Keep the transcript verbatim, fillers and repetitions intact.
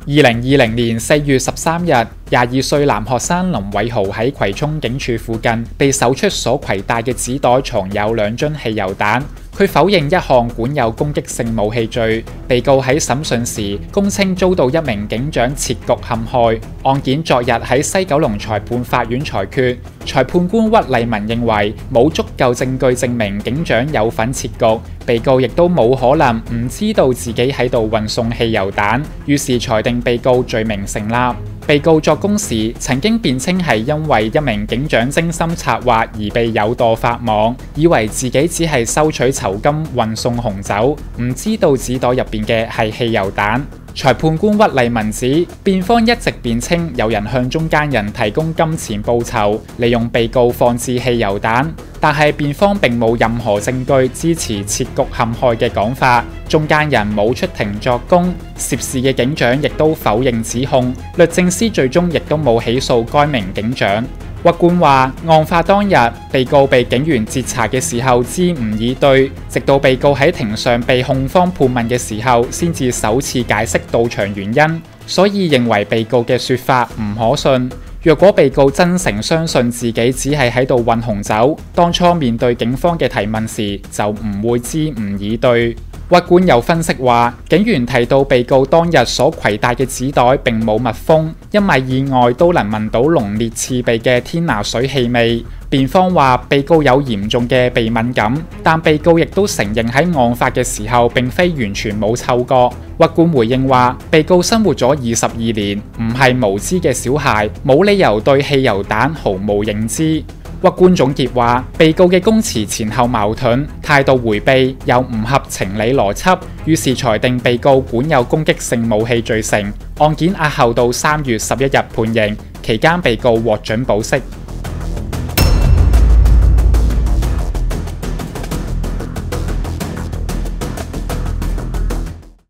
二零二零年四月十三日，廿二歲男學生林偉豪喺葵涌警署附近被搜出所攜帶嘅紙袋藏有兩樽汽油彈。佢否認一項管有攻擊性武器罪。被告喺審訊時供稱遭到一名警長設局陷害。案件昨日喺西九龍裁判法院裁決，裁判官屈麗文認為冇足夠證據證明警長有份設局，被告亦都冇可能唔知道自己喺度運送汽油彈，於是裁定被告罪名成立。被告作供時曾經辯稱係因為一名警長精心策劃而被誘墮法網，以為自己只係收取酬金運送紅酒，唔知道紙袋入邊嘅係汽油彈。裁判官屈麗文指，辯方一直辯稱有人向中間人提供金錢報酬，利用被告放置汽油彈，但係辯方並冇任何證據支持設局陷害嘅講法。中間人冇出庭作供，涉事嘅警長亦都否認指控，律政司最終亦都冇起訴該名警長。屈官話，案發當日，被告被警員截查嘅時候支吾以對，直到被告喺庭上被控方判問嘅時候，先至首次解釋到場原因，所以認為被告嘅說法唔可信。若果被告真誠相信自己只係喺度運紅酒，當初面對警方嘅提問時就唔會支吾以對。屈官又分析話，警員提到被告當日所攜帶嘅紙袋並冇密封，因為意外都能聞到濃烈刺鼻嘅天拿水氣味。辯方話被告有嚴重嘅鼻敏感，但被告亦都承認喺案發嘅時候並非完全冇嗅覺。屈官回應話，被告生活咗二十二年，唔係無知嘅小孩，冇理由對汽油彈毫無認知。屈官總結話，被告嘅供詞前後矛盾，態度迴避又唔合情理邏輯，於是裁定被告管有攻擊性武器罪成。案件押後到三月十一日判刑，期間被告獲准保釋。